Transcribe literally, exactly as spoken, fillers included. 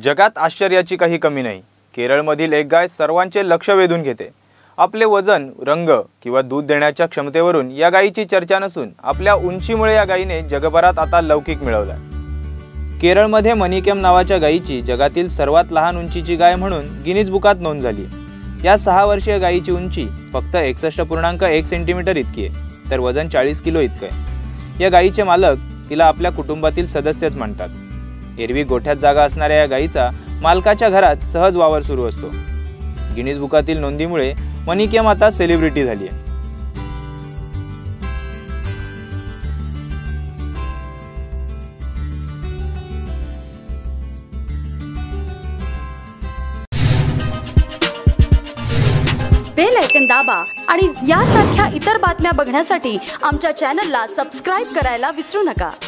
जगात आश्चर्याची काही कमी नाही। केरळमधील एक गाय सर्वांचे लक्ष वेधून घेते। आपले वजन, रंग किंवा दूध देण्याच्या क्षमतेवरून या गायीची चर्चा नसून आपल्या उंचीमुळे या गायीने जगभरात आता लौकिक मिळवलाय। केरळमध्ये मणिकेम नावाच्या गायीची जगातील सर्वात लहान उंचीची गाय म्हणून गिनीज बुकात नोंद झाली। या सहा वर्षीय गायीची उंची फक्त एकसष्ट पूर्णांक एक सेंटीमीटर इतकी आहे, तर वजन चाळीस किलो इतके आहे। या गायीचे मालक तिला आपल्या कुटुंबातील सदस्यच मानतात। एरवी गोठ्यात जागा असणाऱ्या या गायीचा मालकाच्या घरात सहज वावर सुरू असतो। गिनीज बुकातील नोंदीमुळे मणिकेम आता सेलिब्रिटी झाली आहे। बेल आयकॉन दाबा आणि यासारख्या इतर बातम्या बघण्यासाठी आमच्या चॅनलला सबस्क्राइब करायला विसरू नका।